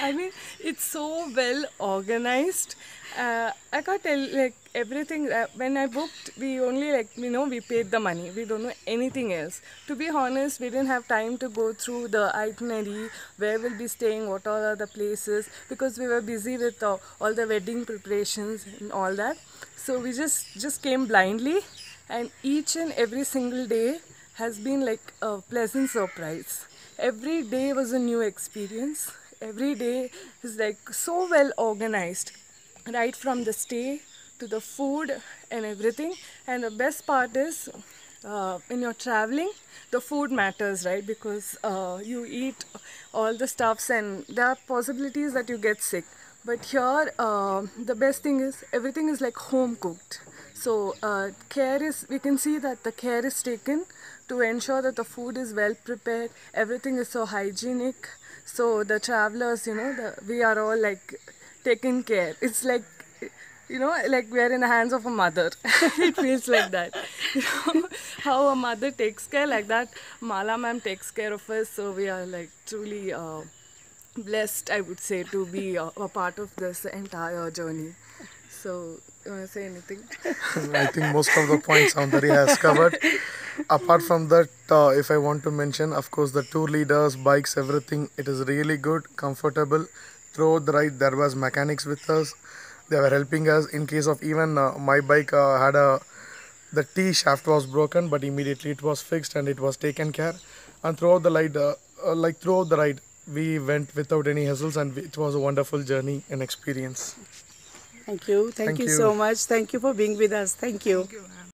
I mean, it's so well organized. I can't tell like everything. When I booked, we only we paid the money. We don't know anything else. To be honest, we didn't have time to go through the itinerary, where we'll be staying, what all are the places, because we were busy with all the wedding preparations and all that. So we just came blindly, and each and every single day has been like a pleasant surprise. Every day was a new experience. Every day is like so well organized, right from the stay to the food and everything. And the best part is, when you're traveling, the food matters, right? Because you eat all the stuffs, and there are possibilities that you get sick. But here, the best thing is everything is like home cooked. So we can see that the care is taken to ensure that the food is well prepared. Everything is so hygienic. So the travelers, we are all like taken care. It's like, like we are in the hands of a mother. It feels like that. You know, how a mother takes care, like that Mala ma'am takes care of us. So we are like truly blessed, I would say, to be a part of this entire journey. So, you want to say anything? I think most of the points Saundarya has covered. Apart from that, if I want to mention, of course, the tour leaders, bikes, everything, it is really good, comfortable. Throughout the ride, there was mechanics with us. They were helping us in case of even my bike had the T shaft was broken, but immediately it was fixed and it was taken care. And throughout the ride, throughout the ride, we went without any hassles, and it was a wonderful journey and experience. Thank you. Thank Thank you you. so much. Thank you for being with us. Thank you. Thank you, ma'am.